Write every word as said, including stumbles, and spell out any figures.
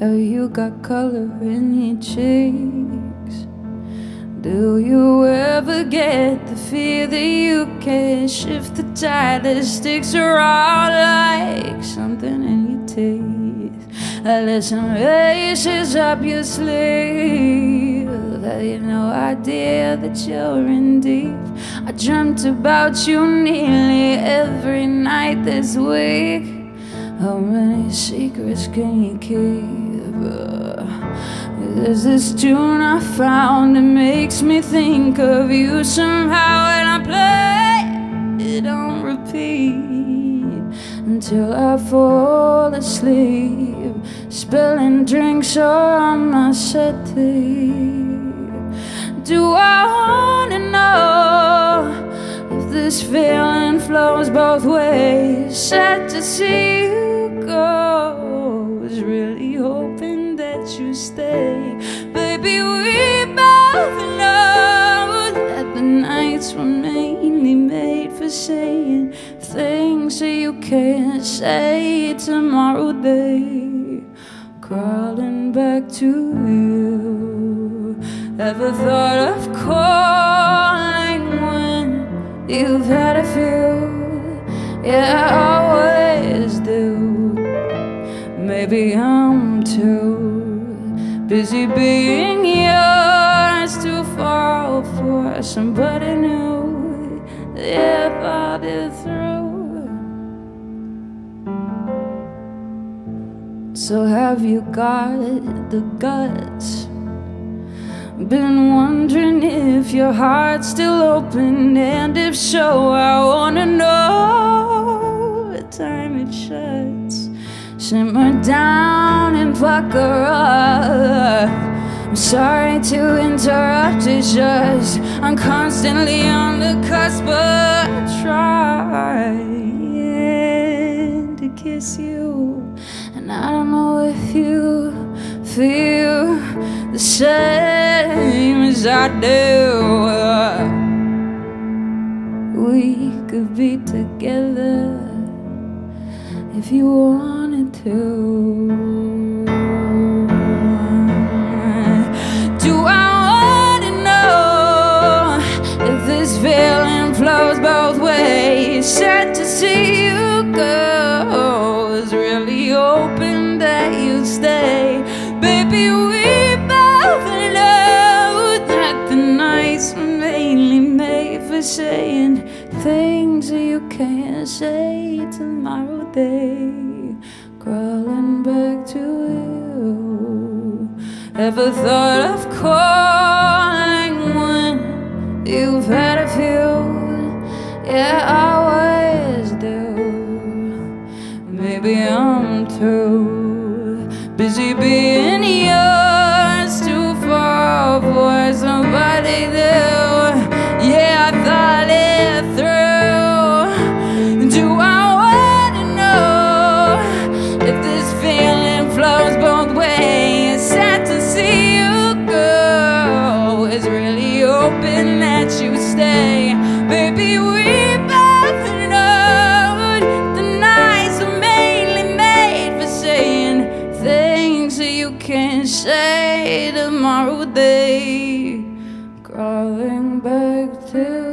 Have you got color in your cheeks? Do you ever get the fear that you can shift the tide that sticks around like something in your teeth? I let some aces up your sleeve. Have you no idea that you're in deep? I dreamt about you nearly every night this week. How many secrets can you keep? Uh, there's this tune I found that makes me think of you somehow, and I play it on repeat until I fall asleep, spilling drinks on my settee. Do I wanna know if this feeling flows both ways? Sad to see you go, was really hoping that you stay. Baby, we both know that the nights were mainly made for saying things that you can't say tomorrow day. Crawling back to you. Ever thought of calling when you've had a few? Yeah, I always do. Maybe I'm too busy being yours to fall for somebody new. Yeah, I thought it through. So have you got the guts? Been wondering if your heart's still open, and if so, I wanna know what time it shuts. Simmer down and pucker up. I'm sorry to interrupt, it's just I'm constantly on the cusp of trying to kiss you, and I don't know if you feel the same as I do. We could be together if you wanted to. Do I wanna know if this feeling flows both ways? Sad to see you go, was really hoping that you'd stay. Baby, we both know that the nights were mainly made for saying things that you can't say tomorrow day. Crawling back to you. Ever thought of calling when you've had a few? Yeah, I always do. Maybe I'm too busy being yours to fall for somebody new. Yeah, I thought it through. Do I wanna know if this feeling flows both ways? Sad to see you go, is really hoping that you stay. Baby, we both know the nights are mainly made for saying things that you can't say tomorrow day. Crawling back to